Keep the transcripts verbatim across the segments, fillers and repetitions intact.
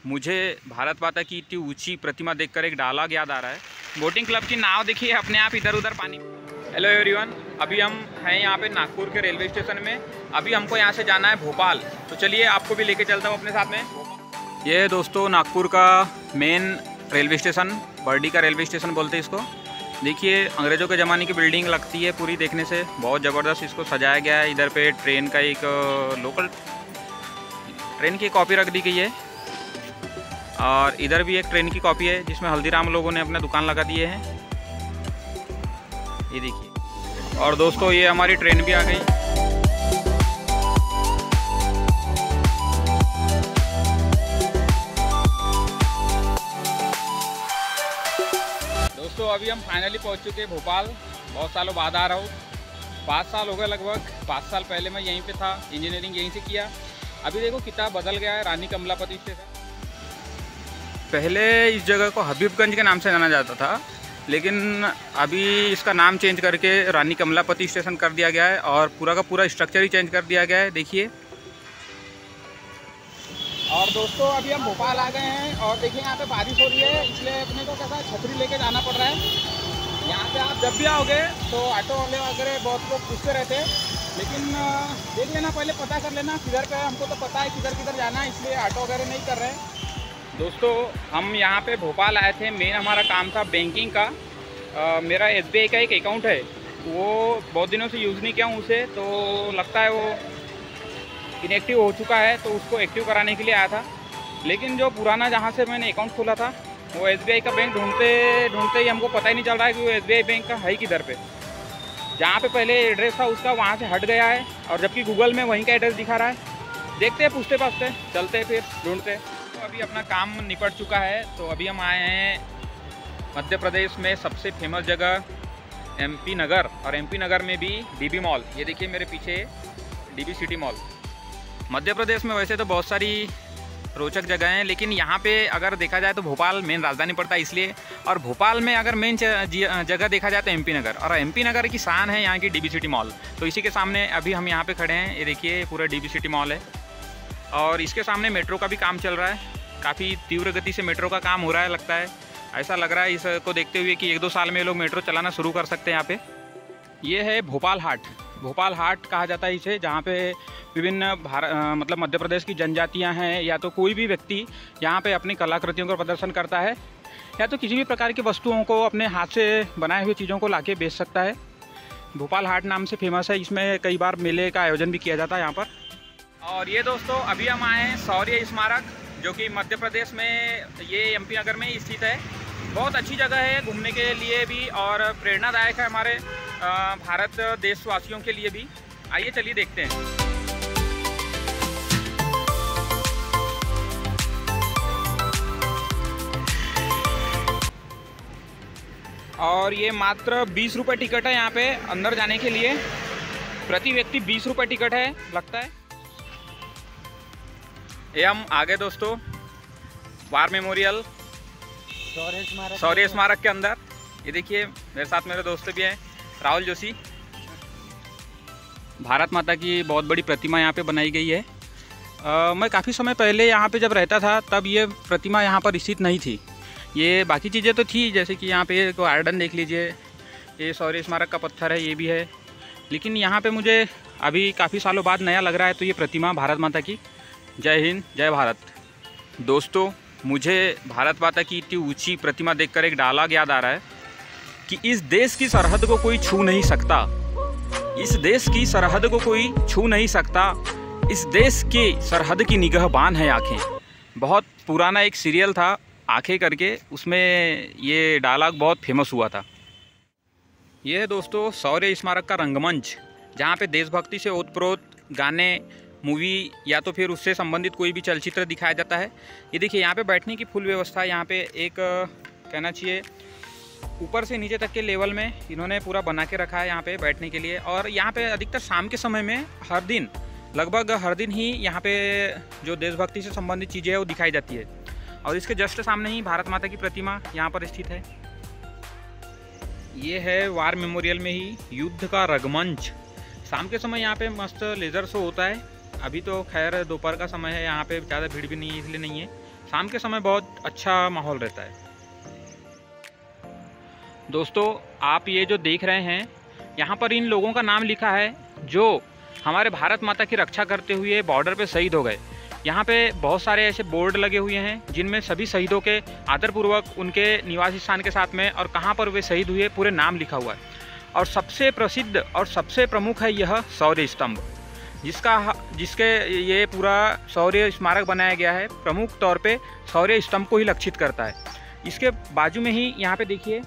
मुझे भारत माता की इतनी ऊंची प्रतिमा देखकर एक डायलॉग याद आ रहा है। बोटिंग क्लब की नाव देखिए अपने आप इधर उधर पानी। हेलो एवरीवन, अभी हम हैं यहाँ पे नागपुर के रेलवे स्टेशन में। अभी हमको यहाँ से जाना है भोपाल, तो चलिए आपको भी लेके चलता हूँ अपने साथ में। ये है दोस्तों नागपुर का मेन रेलवे स्टेशन, बर्डी का रेलवे स्टेशन बोलते हैं इसको। देखिए अंग्रेज़ों के ज़माने की बिल्डिंग लगती है पूरी, देखने से बहुत ज़बरदस्त इसको सजाया गया है। इधर पे ट्रेन का एक लोकल ट्रेन की कॉपी रख दी गई है, और इधर भी एक ट्रेन की कॉपी है जिसमें हल्दीराम लोगों ने अपना दुकान लगा दिए हैं, ये देखिए। और दोस्तों ये हमारी ट्रेन भी आ गई। दोस्तों अभी हम फाइनली पहुंच चुके हैं भोपाल। बहुत सालों बाद आ रहा हूँ, पाँच साल हो गए लगभग। पाँच साल पहले मैं यहीं पे था, इंजीनियरिंग यहीं से किया। अभी देखो कितना बदल गया है। रानी कमलापति स्टेशन, पहले इस जगह को हबीबगंज के नाम से जाना जाता था, लेकिन अभी इसका नाम चेंज करके रानी कमलापति स्टेशन कर दिया गया है, और पूरा का पूरा स्ट्रक्चर ही चेंज कर दिया गया है, देखिए। और दोस्तों अभी हम भोपाल आ गए हैं, और देखिए यहाँ पे बारिश हो रही है, इसलिए अपने को कैसा छतरी लेके जाना पड़ रहा है। यहाँ पे आप जब भी आओगे तो ऑटो वाले वगैरह बहुत लोग पूछते रहते हैं, लेकिन देख लेना, पहले पता कर लेना किधर पे। हमको तो पता है किधर किधर जाना है, इसलिए ऑटो वगैरह नहीं कर रहे हैं। दोस्तों हम यहाँ पे भोपाल आए थे, मेन हमारा काम था बैंकिंग का। आ, मेरा एस बी आई का एक अकाउंट है, वो बहुत दिनों से यूज़ नहीं किया हूँ उसे, तो लगता है वो इनएक्टिव हो चुका है, तो उसको एक्टिव कराने के लिए आया था। लेकिन जो पुराना जहाँ से मैंने अकाउंट खोला था, वो एस बी आई का बैंक ढूंढते ढूंढते ही हमको पता ही नहीं चल रहा है कि वो एस बी आई बैंक का है किधर पे। जहाँ पे पहले एड्रेस था उसका वहाँ से हट गया है, और जबकि गूगल में वहीं का एड्रेस दिखा रहा है। देखते हैं, पूछते पाछते चलते फिर ढूंढते। तो अभी अपना काम निपट चुका है, तो अभी हम आए हैं मध्य प्रदेश में सबसे फेमस जगह एम पी नगर, और एम पी नगर में भी डी बी मॉल। ये देखिए मेरे पीछे D B city mall. Madhya Pradesh में वैसे तो बहुत सारी रोचक जगह हैं, लेकिन यहाँ पे अगर देखा जाए तो भोपाल मेन राजधानी पड़ता है इसलिए, और भोपाल में अगर मेन जगह देखा जाए तो एम पी नगर, और एम पी नगर की शान है यहाँ की डी बी सिटी मॉल। तो इसी के सामने अभी हम यहाँ पे खड़े हैं, ये देखिए पूरा डी बी सिटी मॉल है, और इसके सामने मेट्रो का भी काम चल रहा है। काफ़ी तीव्र गति से मेट्रो का काम हो रहा है, लगता है ऐसा लग रहा है इसको देखते हुए कि एक दो साल में लोग मेट्रो चलाना शुरू कर सकते हैं यहाँ पे। ये है भोपाल हाट। भोपाल हाट कहा जाता है इसे, जहाँ पे विभिन्न भारत मतलब मध्य प्रदेश की जनजातियाँ हैं, या तो कोई भी व्यक्ति यहाँ पे अपनी कलाकृतियों का प्रदर्शन करता है, या तो किसी भी प्रकार की वस्तुओं को अपने हाथ से बनाए हुए चीज़ों को लाके बेच सकता है। भोपाल हाट नाम से फेमस है, इसमें कई बार मेले का आयोजन भी किया जाता है यहाँ पर। और ये दोस्तों अभी हम आए हैं शौर्य स्मारक, जो कि मध्य प्रदेश में ये एम पी नगर में स्थित है। बहुत अच्छी जगह है घूमने के लिए भी, और प्रेरणादायक है हमारे भारत देशवासियों के लिए भी। आइए चलिए देखते हैं। और ये मात्र बीस रुपये टिकट है यहाँ पे अंदर जाने के लिए, प्रति व्यक्ति बीस रुपये टिकट है लगता है। ये हम आ गए दोस्तों वार मेमोरियल शौर्य स्मारक के अंदर। ये देखिए मेरे साथ मेरे दोस्त भी हैं, राहुल जोशी। भारत माता की बहुत बड़ी प्रतिमा यहाँ पे बनाई गई है। आ, मैं काफ़ी समय पहले यहाँ पे जब रहता था तब ये प्रतिमा यहाँ पर स्थित नहीं थी। ये बाकी चीज़ें तो थी, जैसे कि यहाँ पे गार्डन देख लीजिए, ये शौर्य स्मारक का पत्थर है, ये भी है। लेकिन यहाँ पे मुझे अभी काफ़ी सालों बाद नया लग रहा है, तो ये प्रतिमा भारत माता की। जय हिंद, जय भारत। दोस्तों मुझे भारत माता की इतनी ऊंची प्रतिमा देखकर एक डायलॉग याद आ रहा है कि इस देश की सरहद को कोई छू नहीं सकता, इस देश की सरहद को कोई छू नहीं सकता, इस देश की सरहद की निगहबान है आँखें। बहुत पुराना एक सीरियल था आँखें करके, उसमें ये डायलॉग बहुत फेमस हुआ था। ये है दोस्तों शौर्य स्मारक का रंगमंच, जहाँ पे देशभक्ति से ओतप्रोत गाने, मूवी या तो फिर उससे संबंधित कोई भी चलचित्र दिखाया जाता है। ये देखिए यहाँ पे बैठने की फुल व्यवस्था है। यहाँ पे एक कहना चाहिए ऊपर से नीचे तक के लेवल में इन्होंने पूरा बना के रखा है यहाँ पे बैठने के लिए। और यहाँ पे अधिकतर शाम के समय में हर दिन, लगभग हर दिन ही यहाँ पे जो देशभक्ति से संबंधित चीज़ें हैं वो दिखाई जाती है। और इसके जस्ट सामने ही भारत माता की प्रतिमा यहाँ पर स्थित है। ये है वार मेमोरियल में ही युद्ध का रंगमंच। शाम के समय यहाँ पे मस्त लेज़र शो होता है। अभी तो खैर दोपहर का समय है, यहाँ पे ज़्यादा भीड़ भी नहीं है इसलिए नहीं है, शाम के समय बहुत अच्छा माहौल रहता है। दोस्तों आप ये जो देख रहे हैं यहाँ पर इन लोगों का नाम लिखा है जो हमारे भारत माता की रक्षा करते हुए बॉर्डर पे शहीद हो गए। यहाँ पे बहुत सारे ऐसे बोर्ड लगे हुए हैं जिनमें सभी शहीदों के आदरपूर्वक उनके निवास स्थान के साथ में और कहाँ पर वे शहीद हुए पूरे नाम लिखा हुआ है। और सबसे प्रसिद्ध और सबसे प्रमुख है यह शौर्य स्तंभ, जिसका जिसके ये पूरा शौर्य स्मारक बनाया गया है, प्रमुख तौर पे शौर्य स्तंभ को ही लक्षित करता है। इसके बाजू में ही यहाँ पे देखिए,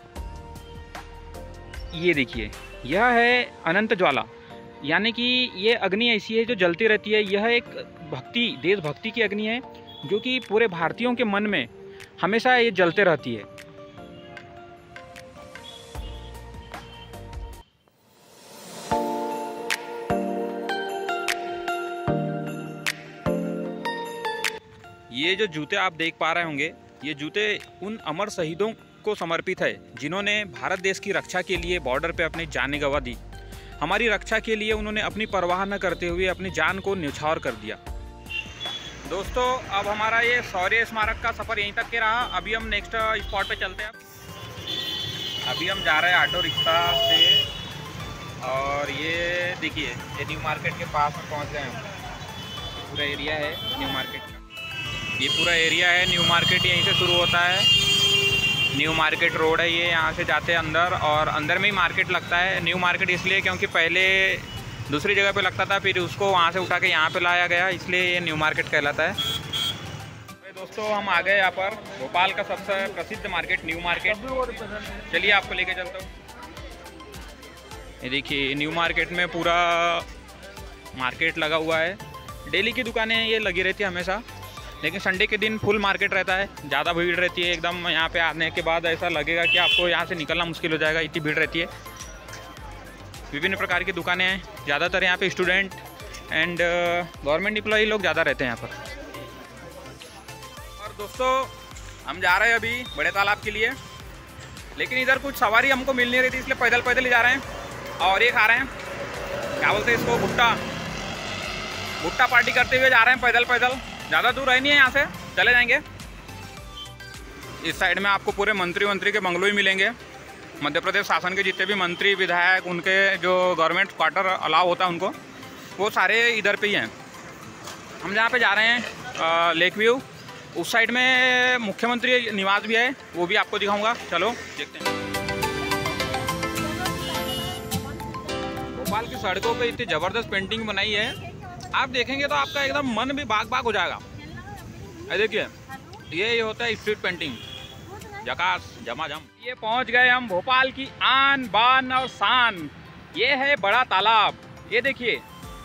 ये देखिए, यह है अनंत ज्वाला, यानी कि ये अग्नि ऐसी है जो जलती रहती है। यह एक भक्ति, देशभक्ति की अग्नि है जो कि पूरे भारतीयों के मन में हमेशा ये जलते रहती है। ये जो जूते आप देख पा रहे होंगे, ये जूते उन अमर शहीदों को समर्पित है जिन्होंने भारत देश की रक्षा के लिए बॉर्डर पे अपनी जानें गंवा दी। हमारी रक्षा के लिए उन्होंने अपनी परवाह न करते हुए अपनी जान को न्यौछावर कर दिया। दोस्तों अब हमारा ये शौर्य स्मारक का सफ़र यहीं तक के रहा। अभी हम नेक्स्ट स्पॉट पे चलते हैं। अभी हम जा रहे हैं ऑटो रिक्शा से, और ये देखिए ये न्यू मार्केट के पास में पहुंच गए हम। पूरा एरिया है न्यू मार्केट का, ये पूरा एरिया है न्यू मार्केट, यहीं से शुरू होता है। न्यू मार्केट रोड है ये, यहाँ से जाते हैं अंदर और अंदर में ही मार्केट लगता है। न्यू मार्केट इसलिए क्योंकि पहले दूसरी जगह पे लगता था, फिर उसको वहाँ से उठा के यहाँ पे लाया गया, इसलिए ये न्यू मार्केट कहलाता है। तो दोस्तों हम आ गए यहाँ पर भोपाल का सबसे प्रसिद्ध मार्केट न्यू मार्केट। चलिए आपको लेके चलता हूँ। ये देखिए न्यू मार्केट में पूरा मार्केट लगा हुआ है। डेली की दुकानें ये लगी रहती है हमेशा, लेकिन संडे के दिन फुल मार्केट रहता है, ज़्यादा भीड़ रहती है एकदम। यहाँ पे आने के बाद ऐसा लगेगा कि आपको यहाँ से निकलना मुश्किल हो जाएगा, इतनी भीड़ रहती है। विभिन्न प्रकार की दुकानें हैं, ज़्यादातर यहाँ पे स्टूडेंट एंड गवर्नमेंट एम्प्लॉई लोग ज़्यादा रहते हैं यहाँ पर। और दोस्तों हम जा रहे हैं अभी बड़े तालाब के लिए, लेकिन इधर कुछ सवारी हमको मिल नहीं रही थी, इसलिए पैदल पैदल ही जा रहे हैं। और ये खा रहे हैं, क्या बोलते हैं इसको, भुट्टा भुट्टा पार्टी करते हुए जा रहे हैं पैदल पैदल। ज़्यादा दूर है नहीं है, यहाँ से चले जाएंगे। इस साइड में आपको पूरे मंत्री मंत्री के बंगलो ही मिलेंगे। मध्य प्रदेश शासन के जितने भी मंत्री विधायक, उनके जो गवर्नमेंट क्वार्टर अलाउ होता है उनको, वो सारे इधर पे ही हैं। हम जहाँ पे जा रहे हैं लेक व्यू, उस साइड में मुख्यमंत्री निवास भी है, वो भी आपको दिखाऊंगा। चलो देखते हैं। भोपाल की सड़कों पे इतनी ज़बरदस्त पेंटिंग बनाई है, आप देखेंगे तो आपका एकदम मन भी बाग बाग हो जाएगा। देखिए ये ये होता है स्ट्रीट पेंटिंग, झकास झमाझम। ये पहुंच गए हम भोपाल की आन बान और शान, ये है बड़ा तालाब। ये देखिए,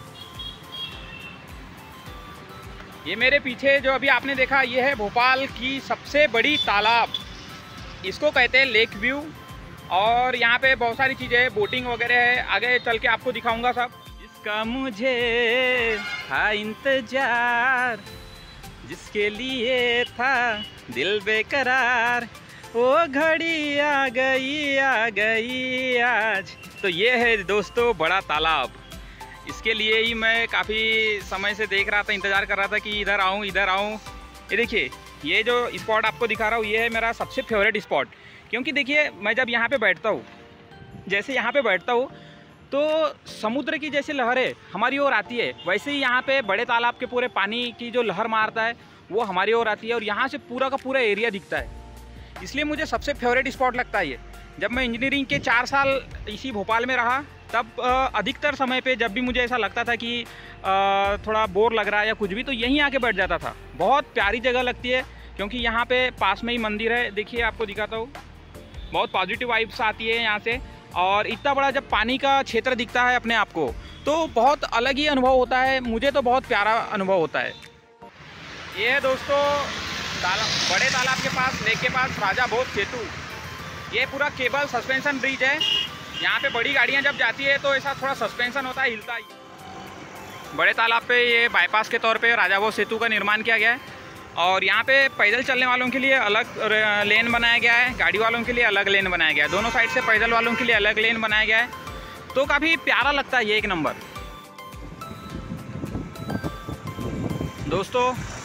ये मेरे पीछे जो अभी आपने देखा, ये है भोपाल की सबसे बड़ी तालाब। इसको कहते हैं लेक व्यू। और यहाँ पे बहुत सारी चीज़ें हैं, बोटिंग वगैरह है, आगे चल के आपको दिखाऊंगा सब। जिसका मुझे था इंतजार, जिसके लिए था दिल बेकरार, वो घड़ी आ गई आ गई आज। तो ये है दोस्तों बड़ा तालाब। इसके लिए ही मैं काफ़ी समय से देख रहा था, इंतज़ार कर रहा था कि इधर आऊँ इधर आऊँ। ये देखिए, ये जो स्पॉट आपको दिखा रहा हूँ, ये है मेरा सबसे फेवरेट स्पॉट। क्योंकि देखिए मैं जब यहाँ पे बैठता हूँ, जैसे यहाँ पे बैठता हूँ तो समुद्र की जैसे लहरें हमारी ओर आती है, वैसे ही यहाँ पे बड़े तालाब के पूरे पानी की जो लहर मारता है वो हमारी ओर आती है, और यहाँ से पूरा का पूरा एरिया दिखता है। इसलिए मुझे सबसे फेवरेट स्पॉट लगता है ये। जब मैं इंजीनियरिंग के चार साल इसी भोपाल में रहा, तब अधिकतर समय पे जब भी मुझे ऐसा लगता था कि थोड़ा बोर लग रहा है या कुछ भी, तो यहीं आके बैठ जाता था। बहुत प्यारी जगह लगती है, क्योंकि यहाँ पे पास में ही मंदिर है। देखिए आपको दिखाता हूँ, बहुत पॉजिटिव वाइब्स आती है यहाँ से। और इतना बड़ा जब पानी का क्षेत्र दिखता है अपने आप को, तो बहुत अलग ही अनुभव होता है। मुझे तो बहुत प्यारा अनुभव होता है। ये है दोस्तों तालाब, बड़े तालाब के पास, लेक के पास राजा भोज सेतु। ये पूरा केबल सस्पेंशन ब्रिज है। यहाँ पे बड़ी गाड़ियाँ जब जाती है तो ऐसा थोड़ा सस्पेंशन होता है, हिलता ही। बड़े तालाब पे ये बाईपास के तौर पे राजा भोज सेतु का निर्माण किया गया है। और यहाँ पे पैदल चलने वालों के लिए अलग लेन बनाया गया है, गाड़ी वालों के लिए अलग लेन बनाया गया है। दोनों साइड से पैदल वालों के लिए अलग लेन बनाया गया है। तो काफ़ी प्यारा लगता है ये, एक नंबर। दोस्तों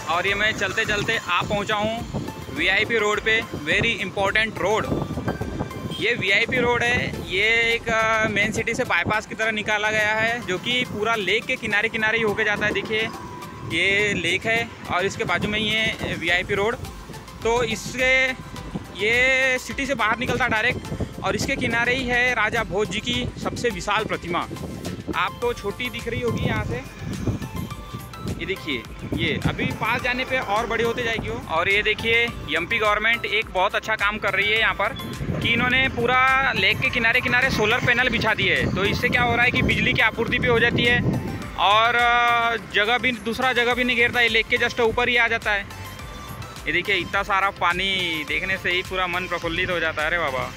और ये मैं चलते चलते आ पहुंचा हूँ वीआईपी रोड पे। वेरी इंपॉर्टेंट रोड, ये वीआईपी रोड है। ये एक मेन सिटी से बाईपास की तरह निकाला गया है, जो कि पूरा लेक के किनारे किनारे ही होके जाता है। देखिए ये लेक है और इसके बाजू में ही है वीआईपी रोड। तो इससे ये सिटी से बाहर निकलता डायरेक्ट, और इसके किनारे ही है राजा भोज जी की सबसे विशाल प्रतिमा। आपको छोटी दिख रही होगी यहाँ से, ये देखिए, ये अभी पास जाने पे और बड़ी होते जाएगी वो। और ये देखिए एमपी गवर्नमेंट एक बहुत अच्छा काम कर रही है यहाँ पर, कि इन्होंने पूरा लेक के किनारे किनारे सोलर पैनल बिछा दिए है। तो इससे क्या हो रहा है कि बिजली की आपूर्ति भी हो जाती है, और जगह भी, दूसरा जगह भी नहीं घेरता है, लेक के जस्ट ऊपर ही आ जाता है। ये देखिए इतना सारा पानी देखने से ही पूरा मन प्रफुल्लित हो जाता है। अरे बाबा।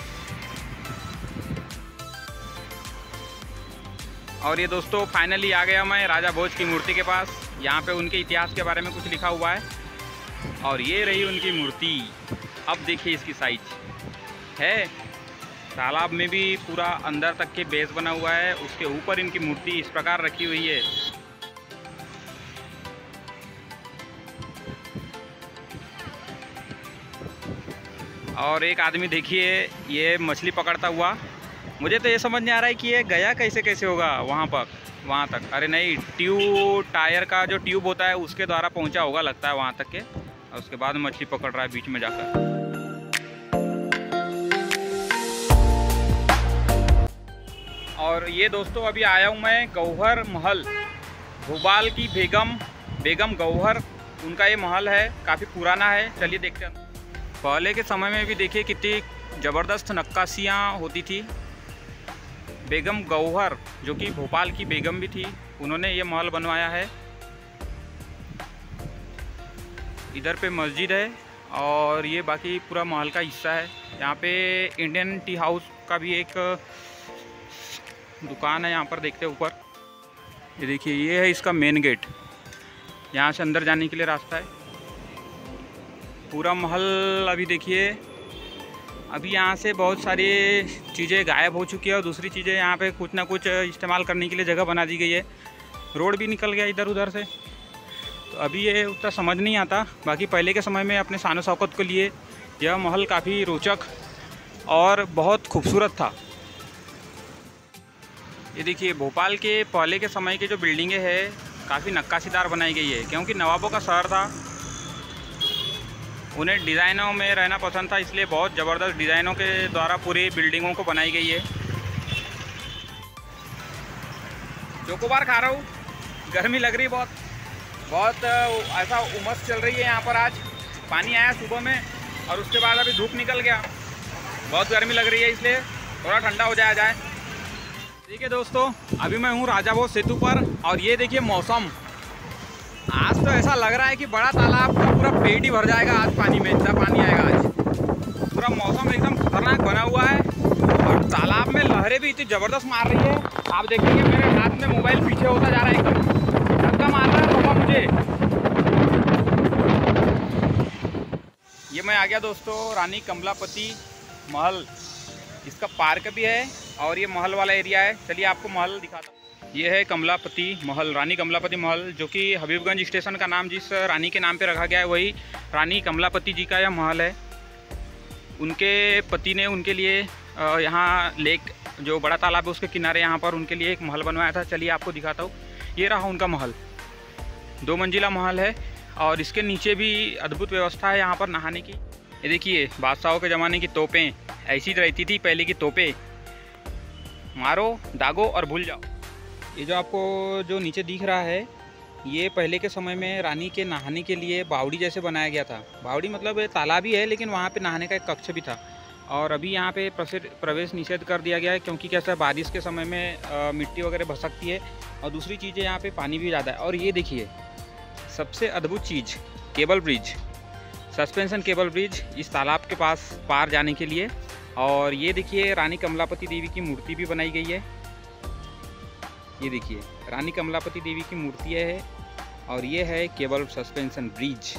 और ये दोस्तों फाइनली आ गया मैं राजा भोज की मूर्ति के पास। यहाँ पे उनके इतिहास के बारे में कुछ लिखा हुआ है, और ये रही उनकी मूर्ति। अब देखिए इसकी साइज है, तालाब में भी पूरा अंदर तक के बेस बना हुआ है, उसके ऊपर इनकी मूर्ति इस प्रकार रखी हुई है। और एक आदमी देखिए ये मछली पकड़ता हुआ। मुझे तो ये समझ नहीं आ रहा है कि ये गया कैसे कैसे होगा वहाँ पर, वहाँ तक। अरे नहीं, ट्यूब, टायर का जो ट्यूब होता है उसके द्वारा पहुँचा होगा लगता है वहाँ तक के, और उसके बाद मछली पकड़ रहा है बीच में जाकर। और ये दोस्तों अभी आया हूँ मैं गौहर महल। भोपाल की बेगम बेगम गौहर, उनका ये महल है, काफ़ी पुराना है। चलिए देखते हैं। पहले के समय में भी देखिए कितनी ज़बरदस्त नक्काशियाँ होती थी। बेगम गौहर, जो कि भोपाल की बेगम भी थी, उन्होंने ये महल बनवाया है। इधर पे मस्जिद है, और ये बाकी पूरा महल का हिस्सा है। यहाँ पे इंडियन टी हाउस का भी एक दुकान है। यहाँ पर देखते हैं ऊपर, ये देखिए ये है इसका मेन गेट। यहाँ से अंदर जाने के लिए रास्ता है। पूरा महल अभी देखिए, अभी यहाँ से बहुत सारी चीज़ें गायब हो चुकी है, और दूसरी चीज़ें यहाँ पे कुछ ना कुछ इस्तेमाल करने के लिए जगह बना दी गई है। रोड भी निकल गया इधर उधर से, तो अभी ये उतना समझ नहीं आता। बाकी पहले के समय में अपने शान शौकत के लिए यह महल काफ़ी रोचक और बहुत खूबसूरत था। ये देखिए भोपाल के पहले के समय की जो बिल्डिंगें हैं काफ़ी नक्काशीदार बनाई गई है, क्योंकि नवाबों का शहर था, उन्हें डिज़ाइनों में रहना पसंद था, इसलिए बहुत ज़बरदस्त डिज़ाइनों के द्वारा पूरी बिल्डिंगों को बनाई गई है। चोकोबार खा रहा हूँ, गर्मी लग रही है बहुत बहुत ऐसा उमस चल रही है यहाँ पर। आज पानी आया सुबह में, और उसके बाद अभी धूप निकल गया, बहुत गर्मी लग रही है, इसलिए थोड़ा ठंडा हो जाया जाए। ठीक है दोस्तों, अभी मैं हूँ राजा भोज सेतु पर, और ये देखिए मौसम। आज तो ऐसा लग रहा है कि बड़ा तालाब का पूरा पेट ही भर जाएगा आज पानी में, इतना पानी आएगा आज। पूरा मौसम एकदम खतरनाक बना हुआ है, और तालाब में लहरें भी इतनी ज़बरदस्त मार रही है। आप देखेंगे मेरे हाथ में मोबाइल पीछे होता जा रहा है, एकदम धक्का मार रहा है पापा मुझे। ये मैं आ गया दोस्तों रानी कमलापति महल। इसका पार्क भी है, और ये महल वाला एरिया है। चलिए आपको महल दिखाता हूँ। ये है कमलापति महल, रानी कमलापति महल, जो कि हबीबगंज स्टेशन का नाम जिस रानी के नाम पे रखा गया है, वही रानी कमलापति जी का यह महल है। उनके पति ने उनके लिए यहाँ लेक, जो बड़ा तालाब है उसके किनारे, यहाँ पर उनके लिए एक महल बनवाया था। चलिए आपको दिखाता हूँ। ये रहा उनका महल, दो मंजिला महल है, और इसके नीचे भी अद्भुत व्यवस्था है यहाँ पर नहाने की। ये देखिए बादशाहों के ज़माने की तोपें ऐसी रहती थी पहले की तोपें, मारो, दागो और भूल जाओ। ये जो आपको जो नीचे दिख रहा है, ये पहले के समय में रानी के नहाने के लिए बावड़ी जैसे बनाया गया था। बावड़ी मतलब तालाब ही है, लेकिन वहाँ पे नहाने का एक कक्ष भी था। और अभी यहाँ पे प्रवेश निषेध कर दिया गया है, क्योंकि कैसा बारिश के समय में आ, मिट्टी वगैरह भसकती है, और दूसरी चीज़ें यहाँ पे पानी भी ज़्यादा है। और ये देखिए सबसे अद्भुत चीज़, cable bridge, suspension cable bridge इस तालाब के पास पार जाने के लिए। और ये देखिए रानी कमलापति देवी की मूर्ति भी बनाई गई है। ये देखिए रानी कमलापति देवी की मूर्ति है, और ये है केबल सस्पेंशन ब्रिज।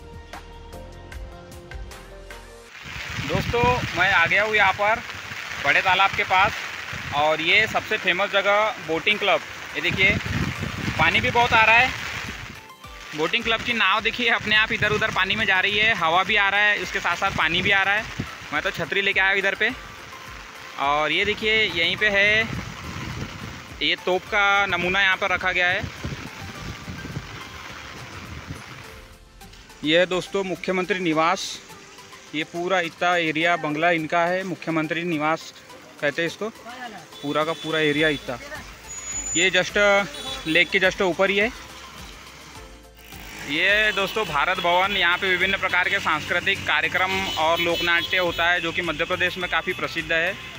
दोस्तों मैं आ गया हूँ यहाँ पर बड़े तालाब के पास, और ये सबसे फेमस जगह बोटिंग क्लब। ये देखिए पानी भी बहुत आ रहा है, बोटिंग क्लब की नाव देखिए अपने आप इधर उधर पानी में जा रही है, हवा भी आ रहा है, उसके साथ साथ पानी भी आ रहा है। मैं तो छतरी लेके आया हूँ इधर पे। और ये देखिए यहीं पे है, ये तोप का नमूना यहाँ पर रखा गया है। ये है दोस्तों मुख्यमंत्री निवास। ये पूरा इतना एरिया बंगला इनका है, मुख्यमंत्री निवास कहते हैं इसको, पूरा का पूरा एरिया इतना। ये जस्ट लेक के जस्ट ऊपर ही है। ये दोस्तों भारत भवन, यहाँ पे विभिन्न प्रकार के सांस्कृतिक कार्यक्रम और लोकनाट्य होता है जो कि मध्य प्रदेश में काफ़ी प्रसिद्ध है।